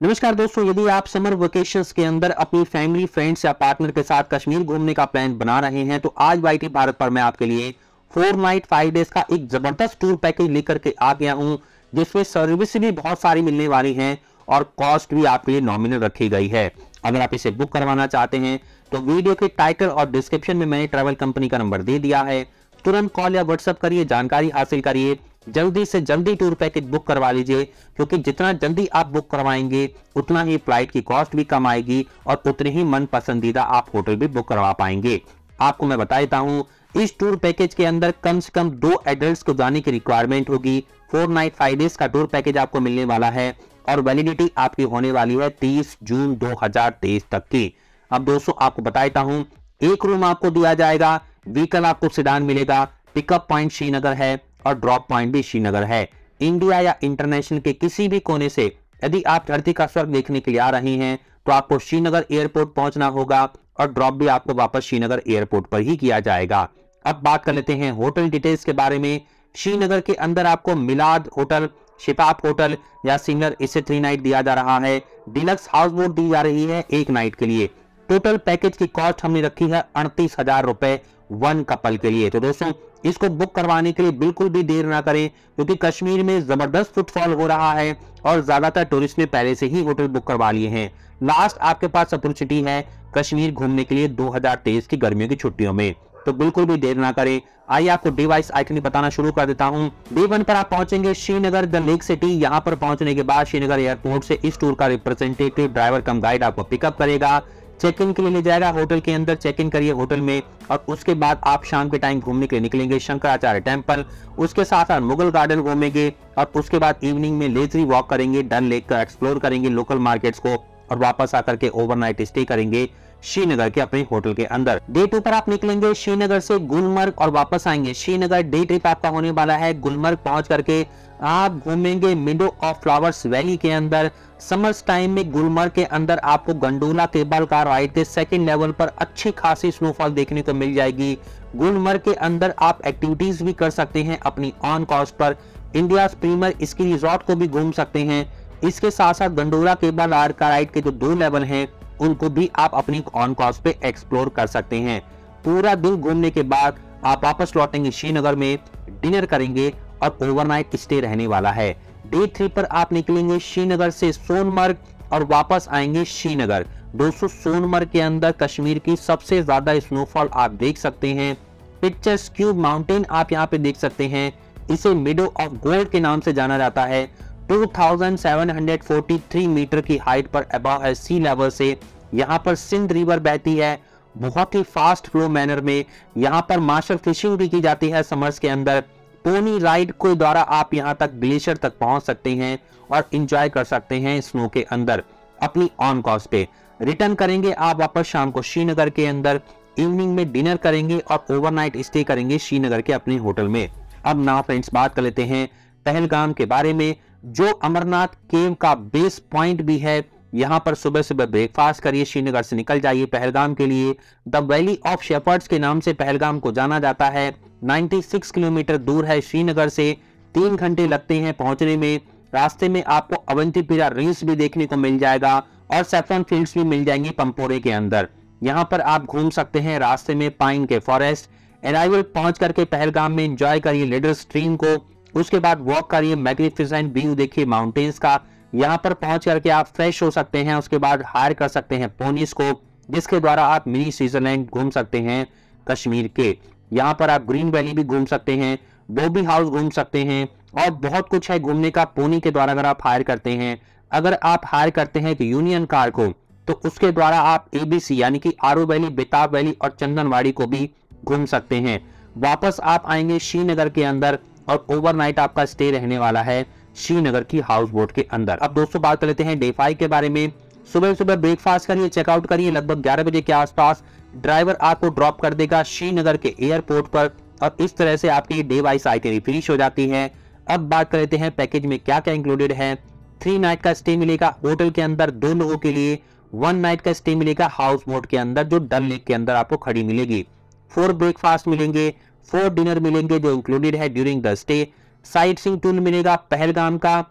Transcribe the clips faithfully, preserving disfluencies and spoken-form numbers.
नमस्कार दोस्तों, यदि आप समर वेकेशंस के अंदर अपनी फैमिली, फ्रेंड्स या पार्टनर के साथ कश्मीर घूमने का प्लान बना रहे हैं तो आज वाईटी भारत पर मैं आपके लिए फोर नाइट फाइव डेज का एक जबरदस्त टूर पैकेज लेकर के आ गया हूं, जिसमें सर्विस भी बहुत सारी मिलने वाली हैं और कॉस्ट भी आपके लिए नॉमिनल रखी गई है। अगर आप इसे बुक करवाना चाहते हैं तो वीडियो के टाइटल और डिस्क्रिप्शन में मैंने ट्रैवल कंपनी का नंबर दे दिया है। तुरंत कॉल या व्हाट्सएप करिए, जानकारी हासिल करिए, जल्दी से जल्दी टूर पैकेज बुक करवा लीजिए, क्योंकि जितना जल्दी आप बुक करवाएंगे उतना ही फ्लाइट की कॉस्ट भी कम आएगी और उतने ही मन पसंदीदा आप होटल भी बुक करवा पाएंगे। आपको मैं बता देता हूं, इस टूर पैकेज के अंदर कम से कम दो एडल्ट्स को जाने की रिक्वायरमेंट होगी। फोर नाइट फाइव डेज का टूर पैकेज आपको मिलने वाला है और वैलिडिटी आपकी होने वाली है तीस जून दो हजार तेईस तक की। अब दोस्तों आपको बता देता हूं, एक रूम आपको दिया जाएगा, व्हीकल आपको सेडान मिलेगा, पिकअप पॉइंट श्रीनगर है और ड्रॉप पॉइंट भी श्रीनगर है। इंडिया या इंटरनेशनल के किसी भी कोने से यदि आप धरती का स्वर्ग देखने के लिए आ रहे हैं तो आपको श्रीनगर एयरपोर्ट पहुंचना होगा और ड्रॉप भी आपको वापस श्रीनगर एयरपोर्ट पर ही किया जाएगा। अब बात कर लेते हैं होटल डिटेल्स के बारे में। श्रीनगर के अंदर आपको मिलाद होटल, शिपाप होटल या सिंगर, इसे थ्री नाइट दिया जा रहा है। डिलक्स हाउस बोट दी जा रही है एक नाइट के लिए। टोटल पैकेज की कॉस्ट हमने रखी है अड़तीस हजार रुपए वन कपल के लिए। तो दोस्तों इसको बुक करवाने के लिए बिल्कुल भी देर ना करें, क्योंकि कश्मीर में जबरदस्त फुटफॉल हो रहा है और ज्यादातर टूरिस्ट ने पहले से ही होटल बुक करवा लिए हैं। लास्ट आपके पास अपॉर्चुनिटी है कश्मीर घूमने के लिए दो हजार तेईस की गर्मियों की छुट्टियों में, तो बिल्कुल भी देर ना करें। आइए आपको डे वाइज आइटनरी बताना शुरू कर देता हूं। डे वन पर आप पहुंचेंगे श्रीनगर द लेक सिटी। यहां पर पहुंचने के बाद श्रीनगर एयरपोर्ट से इस टूर का रिप्रेजेंटेटिव ड्राइवर कम गाइड आपको पिकअप करेगा, चेक इन के लिए ले जाएगा होटल के अंदर। चेक इन करिए होटल में और उसके बाद आप शाम के टाइम घूमने के लिए निकलेंगे शंकराचार्य टेम्पल, उसके साथ साथ मुगल गार्डन घूमेंगे और उसके बाद इवनिंग में लेजरी वॉक करेंगे, डल लेक का एक्सप्लोर करेंगे, लोकल मार्केट्स को, और वापस आकर के ओवरनाइट स्टे करेंगे श्रीनगर के अपने होटल के अंदर। डे टू पर आप निकलेंगे श्रीनगर से गुलमर्ग और वापस आएंगे श्रीनगर। डे ट्रिप आपका होने वाला है गुलमर्ग पहुंच करके आप घूमेंगे मिडो ऑफ फ्लावर्स वैली के अंदर। समर्स टाइम में गुलमर्ग के अंदर आपको गंडोला केबल कार राइड के सेकंड लेवल पर अच्छी खासी स्नोफॉल देखने को मिल जाएगी। गुलमर्ग के अंदर आप एक्टिविटीज भी कर सकते हैं अपनी ऑन कॉस्ट पर। इंडिया प्रीमियर स्की रिजॉर्ट को भी घूम सकते हैं। इसके साथ साथ गंडोला केबल कार राइड के जो दो लेवल हैं उनको भी आप अपनी ऑन कॉस्ट पे एक्सप्लोर कर सकते हैं। पूरा दिन घूमने के बाद आप वापस लौटेंगे श्रीनगर में, डिनर करेंगे और ओवरनाइट स्टे रहने वाला है। डे थ्री पर आप निकलेंगे श्रीनगर से सोनमर्ग और वापस आएंगे श्रीनगर। दोस्तों सोनमर्ग के अंदर कश्मीर की सबसे ज्यादा स्नोफॉल आप देख सकते हैं। पिक्चर्स क्यूब माउंटेन आप यहाँ पे देख सकते हैं। इसे मिडो ऑफ गोल्ड के नाम से जाना जाता है। Two thousand seven hundred forty three metre की हाइट पर अबव है सी लेवल से। यहाँ पर सिंध रिवर बहती है बहुत ही फास्ट फ्लो मैनर में। यहाँ पर मार्शल फिशिंग भी की जाती है समर्स के अंदर। पोनी राइड के द्वारा आप यहाँ तक ग्लेशियर तक पहुंच सकते हैं और एंजॉय कर सकते हैं स्नो के अंदर अपनी ऑन कॉस्ट पे। रिटर्न करेंगे आप वापस शाम को श्रीनगर के अंदर। इवनिंग में डिनर करेंगे और ओवरनाइट स्टे करेंगे श्रीनगर के अपने होटल में। अब ना फ्रेंड्स बात कर लेते हैं पहलगाम के बारे में, जो अमरनाथ केव का बेस पॉइंट भी है। यहाँ पर सुबह सुबह ब्रेकफास्ट करिए, श्रीनगर से निकल जाइए पहलगाम के लिए। द वैली ऑफ शेपर्ड्स के नाम से पहलगाम को जाना जाता है। छियानवे किलोमीटर दूर है श्रीनगर से, तीन घंटे लगते हैं पहुंचने में। रास्ते में आपको अवंतीपुरा रिल्स भी देखने को मिल जाएगा और सैफरन फील्ड्स भी मिल जाएंगे पंपोरे के अंदर। यहाँ पर आप घूम सकते हैं रास्ते में पाइन के फॉरेस्ट। अराइवल पहुंच करके पहलगाम में एंजॉय करिए लिडर स्ट्रीम को, उसके बाद वॉक करिए, मैग्निफिसेंट व्यू देखिए माउंटेन्स का। यहाँ पर पहुंच करके आप फ्रेश हो सकते हैं। उसके बाद हायर कर सकते हैं पोनीस को, जिसके द्वारा आप मिनी स्विट्जरलैंड घूम सकते हैं कश्मीर के। यहाँ पर आप ग्रीन वैली भी घूम सकते हैं, बॉबी हाउस घूम सकते हैं और बहुत कुछ है घूमने का पोनी के द्वारा अगर आप हायर करते हैं। अगर आप हायर करते हैं तो यूनियन कार को, तो उसके द्वारा आप एबीसी यानी कि आरू वैली, बेताब वैली और चंदनवाड़ी को भी घूम सकते हैं। वापस आप आएंगे श्रीनगर के अंदर और ओवरनाइट आपका स्टे रहने वाला है श्रीनगर की हाउस बोट के अंदर। अब दोस्तों बात कर लेते हैं डे फाइव के बारे में। सुबह सुबह ब्रेकफास्ट करिए, चेकआउट करिए, लगभग ग्यारह बजे के आसपास ड्राइवर आपको ड्रॉप कर देगा श्रीनगर के एयरपोर्ट पर और इस तरह से आपकी डे वाइज आइटनरी फिनिश हो जाती है। अब बात कर लेते हैं पैकेज में क्या क्या इंक्लूडेड है। थ्री नाइट का स्टे मिलेगा होटल के अंदर दो लोगों के लिए। वन नाइट का स्टे मिलेगा हाउस बोट के अंदर जो डल लेक के अंदर आपको खड़ी मिलेगी। फोर ब्रेकफास्ट मिलेंगे, फोर डिनर मिलेंगे जो इंक्लूडेड है during the stay. Sightseeing tour मिलेगा पहलगाम का,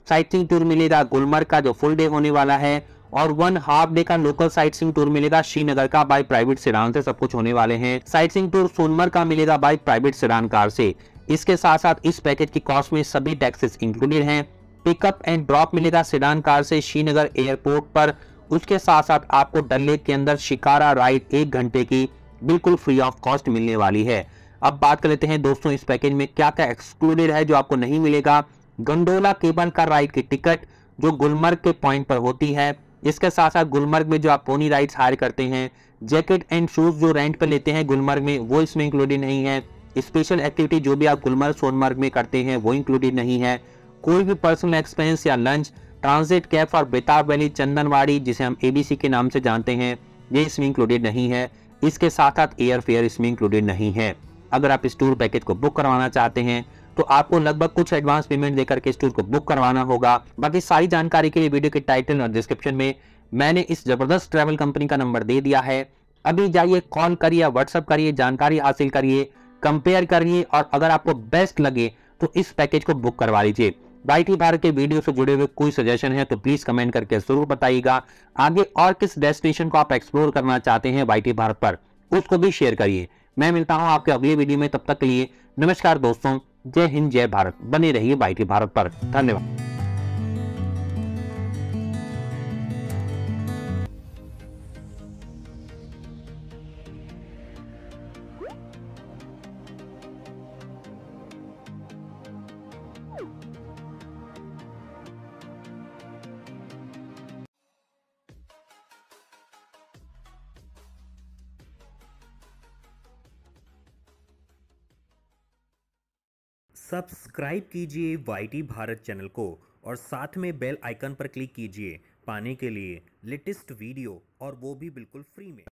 साइट सीइंग टूर मिलेगा गुलमर्ग का जो फुल डे होने वाला है, और वन हाफ डे का लोकल साइट सीइंग टूर मिलेगा श्रीनगर का बाय प्राइवेट सेडान से सब कुछ होने वाले हैं। साइट सीइंग टूर सोनमर्ग का मिलेगा बाय प्राइवेट सेडान कार से। इसके साथ साथ इस पैकेज की कॉस्ट में सभी टैक्सेस इंक्लूडेड हैं। पिकअप एंड ड्रॉप मिलेगा सेडान कार से श्रीनगर एयरपोर्ट पर। उसके साथ साथ आपको डल लेक के अंदर शिकारा राइड एक घंटे की बिल्कुल फ्री ऑफ कॉस्ट मिलने वाली है। अब बात कर लेते हैं दोस्तों इस पैकेज में क्या क्या एक्सक्लूडेड है जो आपको नहीं मिलेगा। गंडोला केबल कार राइड की टिकट जो गुलमर्ग के पॉइंट पर होती है। इसके साथ साथ गुलमर्ग में जो आप पोनी राइड्स हायर करते हैं, जैकेट एंड शूज जो रेंट पर लेते हैं गुलमर्ग में, वो इसमें इंक्लूडेड नहीं है। स्पेशल एक्टिविटी जो भी आप गुलमर्ग सोनमर्ग में करते हैं वो इंक्लूडेड नहीं है। कोई भी पर्सनल एक्सपेंस या लंच, ट्रांजिट कैब और बेताब वैली चंदनवाड़ी जिसे हम एबीसी के नाम से जानते हैं, ये इसमें इंक्लूडेड नहीं है। इसके साथ साथ एयर फेयर इसमें इंक्लूडेड नहीं है। अगर आप इस टूर पैकेज को बुक करवाना चाहते हैं तो आपको लगभग कुछ एडवांस पेमेंट देकर के इस टूर को बुक करवाना होगा। बाकी सारी जानकारी के लिए वीडियो के टाइटल और डिस्क्रिप्शन में मैंने इस जबरदस्त ट्रैवल कंपनी का नंबर दे दिया है। अभी जाइए, कॉल करिए, व्हाट्सएप करिए, जानकारी हासिल करिए, कंपेयर करिए, और अगर आपको बेस्ट लगे तो इस पैकेज को बुक करवा लीजिए। वाईटी भारत के वीडियो से जुड़े हुए कोई सजेशन है तो प्लीज कमेंट करके जरूर बताइएगा। आगे और किस डेस्टिनेशन को आप एक्सप्लोर करना चाहते हैं वाईटी भारत पर, उसको भी शेयर करिए। मैं मिलता हूं आपके अगले वीडियो में, तब तक के लिए नमस्कार दोस्तों। जय हिंद, जय भारत। बने रहिए वाईटी भारत पर। धन्यवाद। सब्सक्राइब कीजिए वाईटी भारत चैनल को और साथ में बेल आइकन पर क्लिक कीजिए पाने के लिए लेटेस्ट वीडियो, और वो भी बिल्कुल फ्री में।